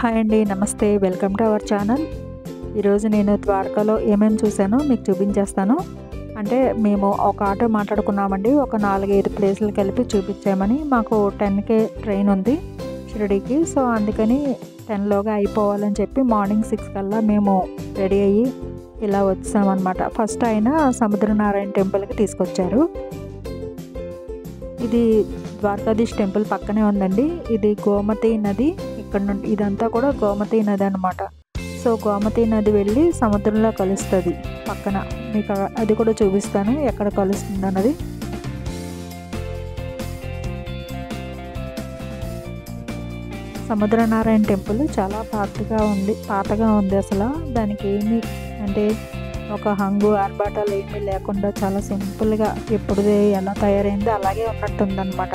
Hi అండి, నమస్తే. Welcome to our channel. ఈరోజు నేను ద్వారకాలో ఏమేమి చూసానో మీకు చూపించేస్తాను. అంటే మేము ఒక ఆటో మాట్లాడుకున్నామండి. ఒక 4-5 ప్లేసులు కలిపి చూపించామని. మాకు 10కే ట్రైన్ ఉంది షిరిడీకి. సో అందుకని 10లోగా అయిపోవాలని చెప్పి మార్నింగ్ 6 కల్లా మేము రెడీ అయ్యి ఇలా వచ్చామన్నమాట. ఫస్ట్ ఆయన సముద్రనారాయణ టెంపుల్కి తీసుకొచ్చారు. ఇది ద్వారకాధీష్ టెంపుల్ పక్కనే ఉందండి. ఇది గోమతి నది. ఇక్కడ నుండి ఇదంతా కూడా గోమతి నది అనమాట. సో గోమతి నది వెళ్ళి సముద్రంలో కలుస్తుంది పక్కన. మీకు అది కూడా చూపిస్తాను ఎక్కడ కలుస్తుంది అన్నది. సముద్రనారాయణ టెంపుల్ చాలా పాతగా ఉంది అసలు. దానికి ఏమి అంటే ఒక హంగు ఆర్భాటాలు ఏమీ లేకుండా చాలా సింపుల్గా ఎప్పుడుదే ఎలా తయారైందో అలాగే ఉన్నట్టుందన్నమాట.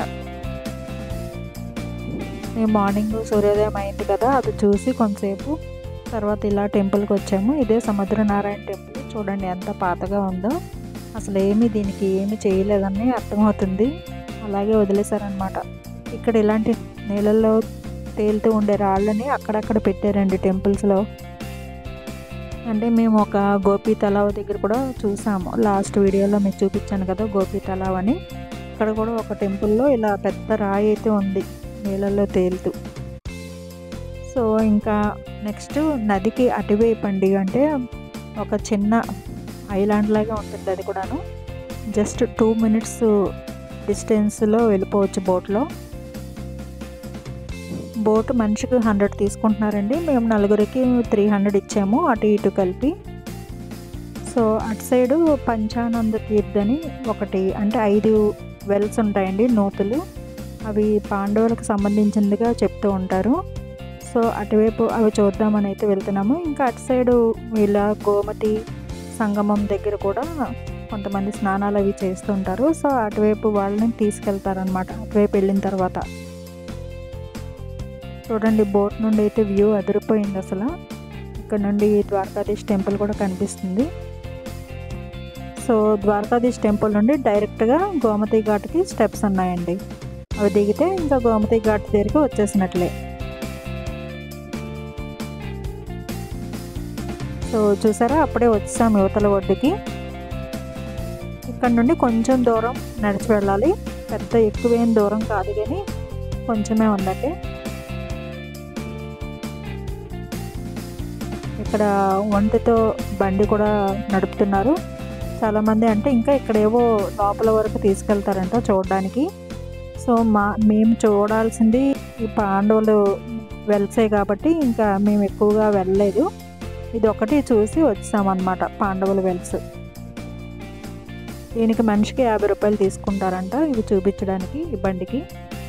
మేము మార్నింగ్ సూర్యోదయం అయింది కదా, అది చూసి కొంతసేపు తర్వాత ఇలా టెంపుల్కి వచ్చాము. ఇదే సముద్రనారాయణ టెంపుల్. చూడండి ఎంత పాతగా ఉందో. అసలు దీనికి ఏమి చేయలేదని అర్థమవుతుంది. అలాగే వదిలేశారనమాట. ఇక్కడ ఇలాంటి నీళ్ళల్లో తేలుతూ ఉండే రాళ్ళని అక్కడక్కడ పెట్టారండి టెంపుల్స్లో. అంటే మేము ఒక గోపి తలావ్ దగ్గర కూడా చూసాము. లాస్ట్ వీడియోలో మీకు చూపించాను కదా గోపి తలావ్ అని. ఇక్కడ కూడా ఒక టెంపుల్లో ఇలా పెద్ద రాయి అయితే ఉంది నీళ్ళల్లో తేలుతూ. సో ఇంకా నెక్స్ట్ నదికి అటువైపు అండి, అంటే ఒక చిన్న ఐలాండ్ లాగా ఉంటుంది అది కూడాను. జస్ట్ 2 minutes డిస్టెన్స్లో వెళ్ళిపోవచ్చు బోట్లో. బోట్ మనిషికి 100 తీసుకుంటున్నారండి. మేము నలుగురికి 300 ఇచ్చాము అటు ఇటు కలిపి. సో అటు సైడు పంచానంద తీర్థ్ అని ఒకటి, అంటే 5 వెల్స్ ఉంటాయండి, నూతులు. అవి పాండవులకు సంబంధించిందిగా చెప్తూ ఉంటారు. సో అటువైపు అవి చూద్దామని అయితే వెళ్తున్నాము. ఇంకా అటు సైడు ఇలా గోమతి సంగమం దగ్గర కూడా కొంతమంది స్నానాలు అవి చేస్తుంటారు. సో అటువైపు వాళ్ళని తీసుకెళ్తారనమాట అటువైపు వెళ్ళిన తర్వాత. చూడండి బోట్ నుండి అయితే వ్యూ అదిరిపోయింది అసలు. ఇక్కడ నుండి ద్వారకాధీష్ టెంపుల్ కూడా కనిపిస్తుంది. సో ద్వారకాధీష్ టెంపుల్ నుండి డైరెక్ట్గా గోమతి ఘాట్కి స్టెప్స్ ఉన్నాయండి. అవి దిగితే ఇంకా గోమతి ఘాట్ దగ్గరికి వచ్చేసినట్లే. సో చూసారా, అప్పుడే వచ్చాము యువతల ఒడ్డుకి. ఇక్కడ నుండి కొంచెం దూరం నడిచి వెళ్ళాలి. పెద్ద ఎక్కువేం దూరం కాదు, కానీ కొంచెమే ఉందండి. ఇక్కడ ఒంటితో బండి కూడా నడుపుతున్నారు చాలామంది. అంటే ఇంకా ఇక్కడ ఏవో లోపల వరకు తీసుకెళ్తారంట చూడడానికి. సో మేము చూడాల్సింది ఈ పాండవులు వెల్సే కాబట్టి ఇంకా మేము ఎక్కువగా వెళ్ళలేదు. ఇది ఒకటి చూసి వచ్చామన్నమాట, పాండవుల వెల్స్. దీనికి మనిషికి 50 రూపాయలు తీసుకుంటారంట ఇవి చూపించడానికి ఈ బండికి.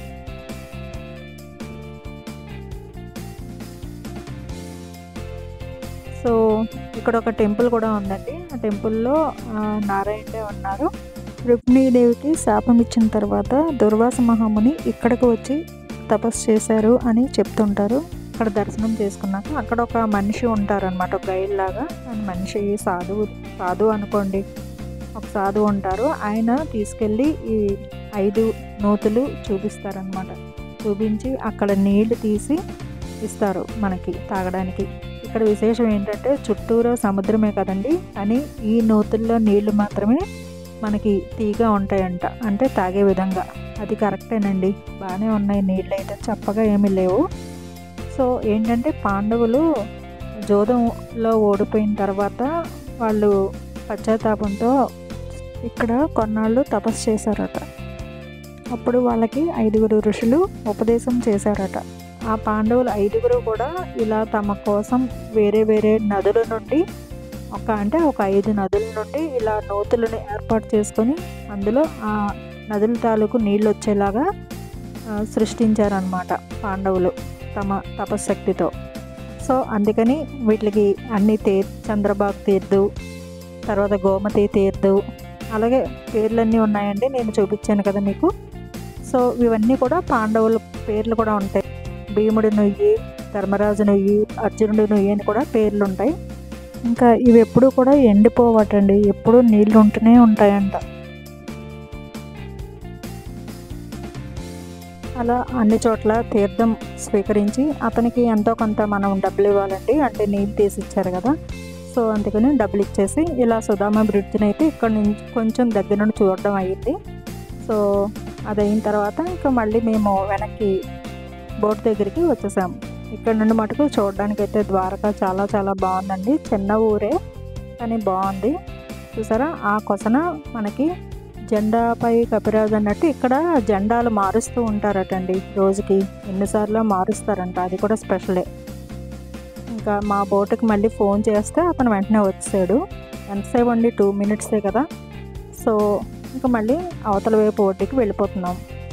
సో ఇక్కడ ఒక టెంపుల్ కూడా ఉందండి. ఆ టెంపుల్లో నారాయణుడే ఉన్నారు. రుక్మిణీదేవికి శాపం ఇచ్చిన తర్వాత దుర్వాస మహాముని ఇక్కడికి వచ్చి తపస్సు చేశారు అని చెప్తుంటారు. అక్కడ దర్శనం చేసుకున్నాక అక్కడ ఒక మనిషి ఉంటారనమాట, ఒక గైడ్ లాగా. మనిషి సాధువు అనుకోండి, ఒక సాధువు ఉంటారు. ఆయన తీసుకెళ్ళి ఈ 5 నూతులు చూపిస్తారనమాట. చూపించి అక్కడ నీళ్లు తీసి ఇస్తారు మనకి తాగడానికి. ఇక్కడ విశేషం ఏంటంటే చుట్టూరా సముద్రమే కదండి, కానీ ఈ నూతుల్లో నీళ్లు మాత్రమే మనకి తీగా ఉంటాయంట, అంటే తాగే విధంగా. అది కరెక్టేనండి, బాగానే ఉన్నాయి నీళ్ళు అయితే, చప్పగా ఏమీ లేవు. సో ఏంటంటే పాండవులు జోదంలో ఓడిపోయిన తర్వాత వాళ్ళు పశ్చాత్తాపంతో ఇక్కడ కొన్నాళ్ళు తపస్సు చేశారట. అప్పుడు వాళ్ళకి 5 ఋషులు ఉపదేశం చేశారట. ఆ పాండవులు 5 కూడా ఇలా తమ కోసం వేరే వేరే నదుల నుండి ఒక 5 నదుల నుండి ఇలా నూతులను ఏర్పాటు చేసుకొని అందులో ఆ నదుల తాలూకు నీళ్ళు వచ్చేలాగా సృష్టించారనమాట పాండవులు తమ తపశక్తితో. సో అందుకని వీటికి అన్ని చంద్రబాగ్ తీర్థు, తర్వాత గోమతి తీర్థు, అలాగే పేర్లన్నీ ఉన్నాయండి, నేను చూపించాను కదా మీకు. సో ఇవన్నీ కూడా పాండవుల పేర్లు కూడా ఉంటాయి. భీముడి నుయ్యి, ధర్మరాజు నుయ్యి, అర్జునుడి నుయ్యి అని కూడా పేర్లు ఉంటాయి. ఇంకా ఇవి ఎప్పుడు కూడా ఎండిపోవటండి, ఎప్పుడు నీళ్ళు ఉంటూనే ఉంటాయంట. అలా అన్ని చోట్ల తీర్థం స్వీకరించి అతనికి ఎంతో కొంత మనం డబ్బులు ఇవ్వాలండి, అంటే నీళ్ళు తీసి ఇచ్చారు కదా, సో అందుకని డబ్బులు ఇచ్చేసి ఇలా సుధామ బ్రిడ్జ్ని అయితే ఇక్కడ నుంచి కొంచెం దగ్గర నుండి చూడడం అయ్యింది. సో అది అయిన తర్వాత ఇంకా మళ్ళీ మేము వెనక్కి బోట్ దగ్గరికి వచ్చేసాము. ఇక్కడ నుండి మటుకు చూడడానికి అయితే ద్వారకా చాలా చాలా బాగుందండి. చిన్న ఊరే కానీ బాగుంది. చూసారా ఆ కొసన మనకి జెండాపై కపిరాజు అన్నట్టు ఇక్కడ జెండాలు మారుస్తూ ఉంటారటండి, రోజుకి ఎన్నిసార్లు మారుస్తారంట, అది కూడా స్పెషలే. ఇంకా మా బోటుకి మళ్ళీ ఫోన్ చేస్తే అతను వెంటనే వచ్చాడు. ఎంతసేపు అండి, 2 మినిట్సే కదా. సో ఇంకా మళ్ళీ అవతల వైపు ఒడ్డుకి వెళ్ళిపోతున్నాం.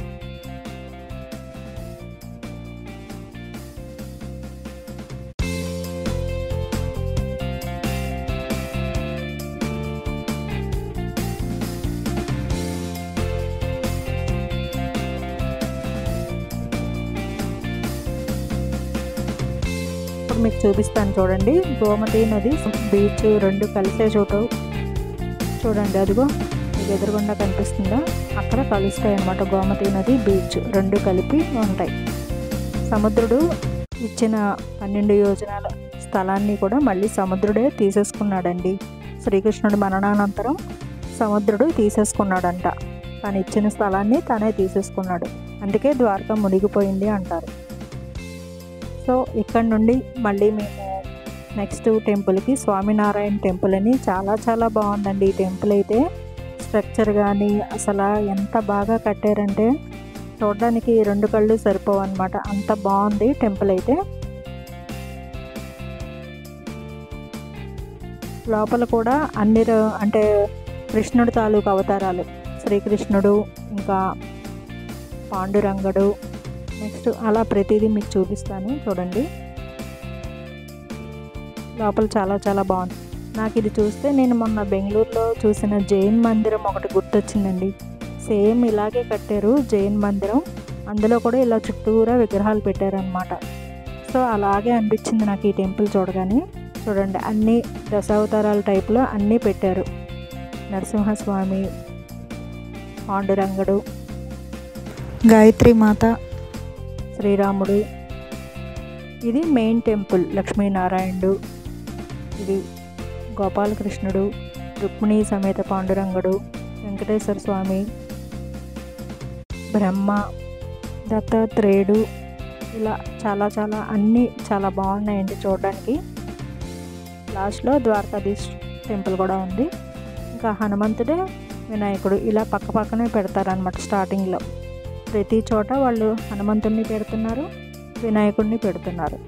ఇప్పుడు మీకు చూపిస్తాను చూడండి. గోమతి నది బీచ్ రెండు కలిసే చోటు చూడండి, అదిగో మీకు ఎదురుగుండా కనిపిస్తుందా, అక్కడ కలుస్తాయి అన్నమాట. గోమతి నది బీచ్ రెండు కలిపి ఉంటాయి. సముద్రుడు ఇచ్చిన 12 యోజనాల స్థలాన్ని కూడా మళ్ళీ సముద్రుడే తీసేసుకున్నాడండి. శ్రీకృష్ణుడి మరణానంతరం సముద్రుడు తీసేసుకున్నాడంట, తను ఇచ్చిన స్థలాన్ని తనే తీసేసుకున్నాడు. అందుకే ద్వారక మునిగిపోయింది అంటారు. సో ఇక్కడ నుండి మళ్ళీ మేము నెక్స్ట్ టెంపుల్కి, స్వామినారాయణ టెంపుల్ అని చాలా చాలా బాగుందండి. ఈ టెంపుల్ అయితే స్ట్రక్చర్ కానీ అసలు ఎంత బాగా కట్టారంటే చూడడానికి 2 కళ్ళు సరిపోవు అనమాట, అంత బాగుంది టెంపుల్ అయితే. లోపల కూడా అన్ని అంటే కృష్ణుడు తాలూకు అవతారాలు, శ్రీకృష్ణుడు ఇంకా పాండురంగడు, నెక్స్ట్ అలా ప్రతిదీ మీకు చూపిస్తాను చూడండి. లోపల చాలా చాలా బాగుంది. నాకు ఇది చూస్తే నేను మొన్న బెంగళూరులో చూసిన జైన్ మందిరం ఒకటి గుర్తొచ్చిందండి. సేమ్ ఇలాగే కట్టారు జైన్ మందిరం, అందులో కూడా ఇలా చుట్టూరా విగ్రహాలు పెట్టారనమాట. సో అలాగే అనిపించింది నాకు ఈ టెంపుల్ చూడగానే. చూడండి అన్ని దశావతారాల టైప్లో అన్నీ పెట్టారు. నరసింహస్వామి, పాండురంగడు, గాయత్రి మాత, శ్రీరాముడు. ఇది మెయిన్ టెంపుల్ లక్ష్మీనారాయణుడు, ఇది గోపాలకృష్ణుడు, రుక్మిణీ సమేత పాండురంగడు, వెంకటేశ్వర స్వామి, బ్రహ్మ, దత్తాత్రేయుడు, ఇలా చాలా చాలా అన్నీ చాలా బాగున్నాయండి చూడడానికి. లాస్ట్లో ద్వారకాధీష్ టెంపుల్ కూడా ఉంది. ఇంకా హనుమంతుడే, వినాయకుడు ఇలా పక్క పక్కనే పెడతారనమాట. స్టార్టింగ్లో ప్రతి చోట వాళ్ళు హనుమంతుడిని పెడుతున్నారు, వినాయకుడిని పెడుతున్నారు.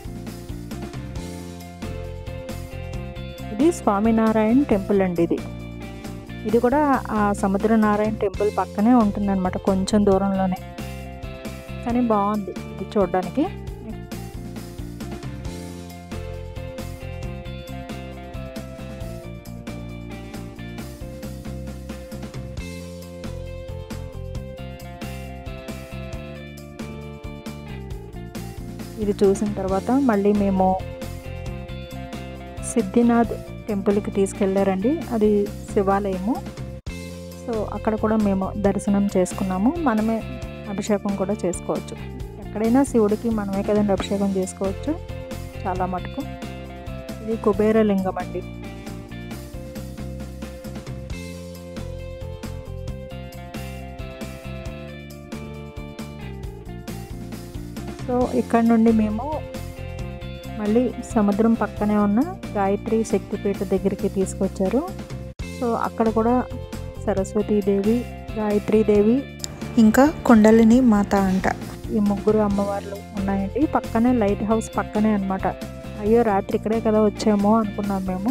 ఇది స్వామినారాయణ టెంపుల్ అండి. ఇది కూడా ఆ సముద్రనారాయణ టెంపుల్ పక్కనే ఉంటుందన్నమాట, కొంచెం దూరంలోనే. కానీ బాగుంది ఇది చూడడానికి. ఇది చూసిన తర్వాత మళ్ళీ మేము సిద్ధినాథ్ టెంపుల్కి తీసుకెళ్ళారండి. అది శివాలయము. సో అక్కడ కూడా మేము దర్శనం చేసుకున్నాము. మనమే అభిషేకం కూడా చేసుకోవచ్చు. ఎక్కడైనా శివుడికి మనమే కదండి అభిషేకం చేసుకోవచ్చు చాలా మటుకు. ఇది కుబేరలింగం అండి. సో ఇక్కడ నుండి మేము మళ్ళీ సముద్రం పక్కనే ఉన్న గాయత్రి శక్తిపీఠ దగ్గరికి తీసుకొచ్చారు. సో అక్కడ కూడా సరస్వతీదేవి, గాయత్రీదేవి, ఇంకా కుండలిని మాత అంట, ఈ 3 అమ్మవార్లు ఉన్నాయండి. పక్కనే లైట్ హౌస్ పక్కనే అనమాట. అయ్యో రాత్రి ఇక్కడే కదా వచ్చామో అనుకున్నాం మేము.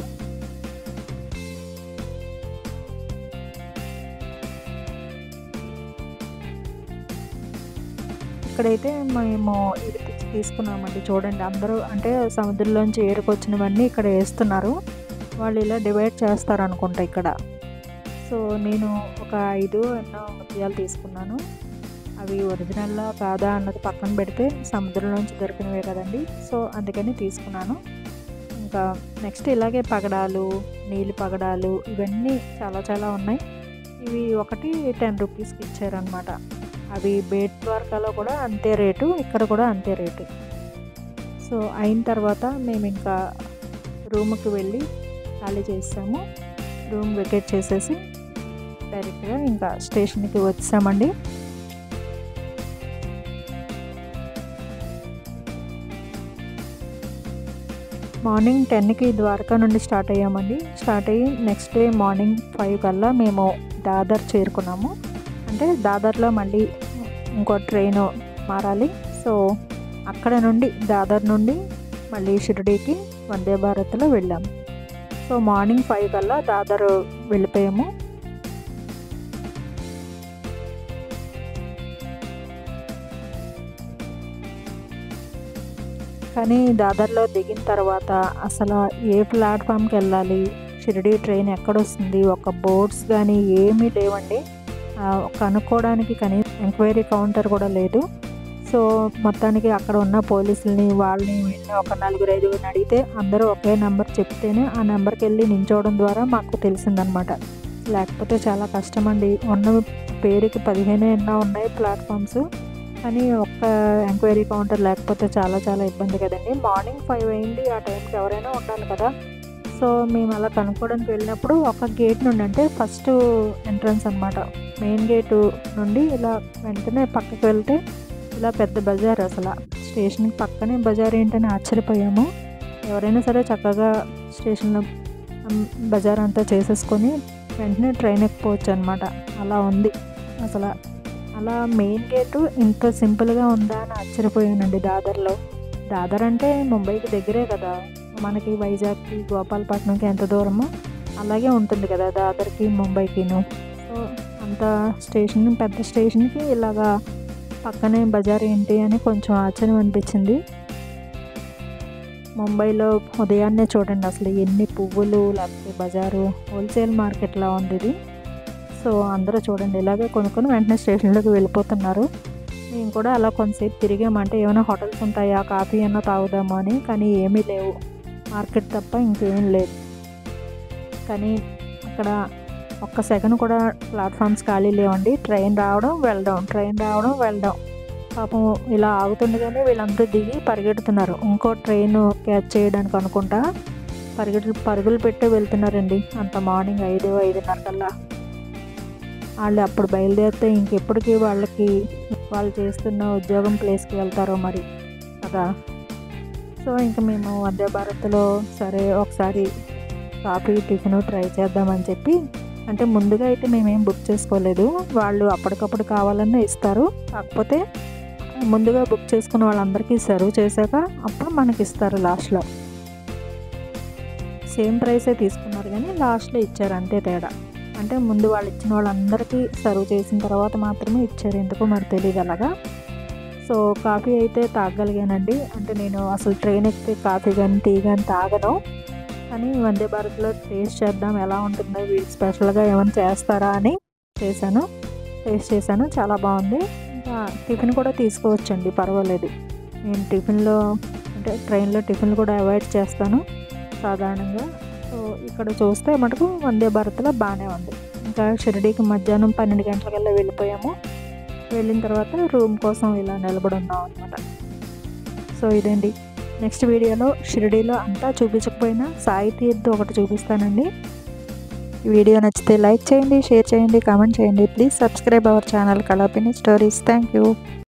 ఇక్కడైతే మేము ఇది తీసుకున్నామండి. చూడండి అందరూ అంటే సముద్రంలోంచి ఏరుకొచ్చినవన్నీ ఇక్కడ వేస్తున్నారు. వాళ్ళు ఇలా డివైడ్ చేస్తారు అనుకుంటా ఇక్కడ. సో నేను ఒక 5 ఎన్నో ముత్యాలు తీసుకున్నాను. అవి ఒరిజినల్లా కాదా అన్నది పక్కన పెడితే సముద్రంలోంచి దొరికినవే కదండి. సో అందుకని తీసుకున్నాను. ఇంకా నెక్స్ట్ ఇలాగే పగడాలు, నీళ్ళు పగడాలు, ఇవన్నీ చాలా చాలా ఉన్నాయి. ఇవి ఒకటి 10 రూపీస్కి ఇచ్చారనమాట. అవి బేట్ ద్వారకాలో కూడా అంతే రేటు, ఇక్కడ కూడా అంతే రేటు. సో అయిన తర్వాత మేము ఇంకా రూమ్కి వెళ్ళి ఖాళీ చేసాము. రూమ్ వెకేట్ చేసేసి డైరెక్ట్గా ఇంకా స్టేషన్కి వచ్చామండి. మార్నింగ్ 10కి ద్వారకా నుండి స్టార్ట్ అయ్యామండి. స్టార్ట్ అయ్యి నెక్స్ట్ డే మార్నింగ్ 5 కల్లా మేము దాదర్ చేరుకున్నాము. అంటే దాదర్లో మళ్ళీ ఇంకో ట్రైన్ మారాలి. సో అక్కడ నుండి దాదర్ నుండి మళ్ళీ షిరిడీకి వందే భారత్లో వెళ్ళాము. సో మార్నింగ్ 5 కల్లా దాదర్ వెళ్ళిపోయాము. కానీ దాదర్లో దిగిన తర్వాత అసలు ఏ ప్లాట్ఫామ్కి వెళ్ళాలి, షిరిడీ ట్రైన్ ఎక్కడొస్తుంది, ఒక బోర్డ్స్ కానీ ఏమీ లేవండి. కనుక్కోవడానికి కనీసం ఎంక్వైరీ కౌంటర్ కూడా లేదు. సో మొత్తానికి అక్కడ ఉన్న పోలీసుల్ని వాళ్ళని వీళ్ళని ఒక 4-5 అడిగితే అందరూ ఒకే నెంబర్ చెప్తేనే ఆ నెంబర్కి వెళ్ళి నించోవడం ద్వారా మాకు తెలిసిందనమాట. లేకపోతే చాలా కష్టమండి. ఉన్న పేరుకి 15 ఎన్నో ఉన్నాయి ప్లాట్ఫామ్స్, కానీ ఒక్క ఎంక్వైరీ కౌంటర్ లేకపోతే చాలా చాలా ఇబ్బంది కదండి. మార్నింగ్ 5 అయింది, ఆ టైంకి ఎవరైనా ఉండాలి కదా. సో మేము అలా కనుక్కోవడానికి వెళ్ళినప్పుడు ఒక గేట్ నుండి, అంటే ఫస్ట్ ఎంట్రన్స్ అనమాట, మెయిన్ గేటు నుండి ఇలా వెంటనే పక్కకి వెళ్తే ఇలా పెద్ద బజార్, అసలు స్టేషన్కి పక్కనే బజార్ ఏంటని ఆశ్చర్యపోయాము. ఎవరైనా సరే చక్కగా స్టేషన్లో బజార్ అంతా చేసేసుకొని వెంటనే ట్రైన్ ఎక్కిపోవచ్చు అనమాట. అలా ఉంది అసలు. అలా మెయిన్ గేటు ఇంత సింపుల్గా ఉందా అని ఆశ్చర్యపోయానండి దాదర్లో. దాదర్ అంటే ముంబైకి దగ్గరే కదా, మనకి వైజాగ్కి గోపాలపట్నంకి ఎంత దూరమో అలాగే ఉంటుంది కదా దాదర్కి ముంబైకిను. సో అంత స్టేషన్, పెద్ద స్టేషన్కి ఇలాగా పక్కనే బజార్ ఏంటి అని కొంచెం ఆశ్చర్యం అనిపించింది. ముంబైలో ఉదయాన్నే చూడండి అసలు ఎన్ని పువ్వులు, లేకపోతే బజారు హోల్సేల్ మార్కెట్లా ఉంది ఇది. సో అందరూ చూడండి ఇలాగే కొనుక్కొని వెంటనే స్టేషన్లోకి వెళ్ళిపోతున్నారు. మేము కూడా అలా కొంతసేపు తిరిగామంటే ఏమైనా హోటల్స్ ఉంటాయా, కాఫీ అన్నా తాగుదాము అని, కానీ ఏమీ లేవు, మార్కెట్ తప్ప ఇంకేం లేదు. కానీ అక్కడ ఒక్క సెకండ్ కూడా ప్లాట్ఫామ్స్ ఖాళీ లేవండి. ట్రైన్ రావడం వెళ్ళడం, ట్రైన్ రావడం వెళ్ళడం. పాపం ఇలా ఆగుతుండగానే వీళ్ళందరూ దిగి పరిగెడుతున్నారు ఇంకో ట్రైన్ క్యాచ్ చేయడానికి అనుకుంటా. పరుగులు పెట్టే వెళ్తున్నారండి. అంత మార్నింగ్ 5-5:30 కల్లా. వాళ్ళు అప్పుడు బయలుదేరితే ఇంకెప్పటికీ వాళ్ళు చేస్తున్న ఉద్యోగం ప్లేస్కి వెళ్తారో మరి కదా. సో ఇంకా మేము వందే భారత్లో సరే ఒకసారి కాఫీ టిఫిన్ ట్రై చేద్దామని చెప్పి, అంటే ముందుగా అయితే మేమేం బుక్ చేసుకోలేదు, వాళ్ళు అప్పటికప్పుడు కావాలన్నా ఇస్తారు. కాకపోతే ముందుగా బుక్ చేసుకున్న వాళ్ళందరికీ సర్వ్ చేశాక అప్పుడు మనకి ఇస్తారు లాస్ట్లో. సేమ్ ప్రైసే తీసుకున్నారు కానీ లాస్ట్లో ఇచ్చారు, అంతే తేడా. అంటే ముందు వాళ్ళు ఇచ్చిన వాళ్ళందరికీ సర్వ్ చేసిన తర్వాత మాత్రమే ఇచ్చారు, ఎందుకో మరి తెలియదు అలాగా. సో కాఫీ అయితే తాగగలిగానండి. అంటే నేను అసలు ట్రైన్ ఎక్కితే కాఫీ కానీ టీ కానీ తాగను, కానీ వందే భారత్లో టేస్ట్ చేద్దాం ఎలా ఉంటుందో, వీళ్ళు స్పెషల్గా ఏమైనా చేస్తారా అని టేస్ట్ చేశాను, చాలా బాగుంది. ఇంకా టిఫిన్ కూడా తీసుకోవచ్చండి, పర్వాలేదు. నేను టిఫిన్లో అంటే ట్రైన్లో టిఫిన్లు కూడా అవాయిడ్ చేస్తాను సాధారణంగా. సో ఇక్కడ చూస్తే మటుకు వందే భారత్లో బాగానే ఉంది. ఇంకా షిరిడీకి మధ్యాహ్నం 12 గంటలకల్లా వెళ్ళిపోయాము. వెళ్ళిన తర్వాత రూమ్ కోసం ఇలా నిలబడి ఉన్నాం అనమాట. సో ఇదండి, నెక్స్ట్ వీడియోలో షిరిడీలో అంతా చూపించకపోయినా సాయి తీర్థ్ ఒకటి చూపిస్తానండి. ఈ వీడియో నచ్చితే లైక్ చేయండి, షేర్ చేయండి, కామెంట్ చేయండి. Please subscribe our channel Kalapini stories. Thank you.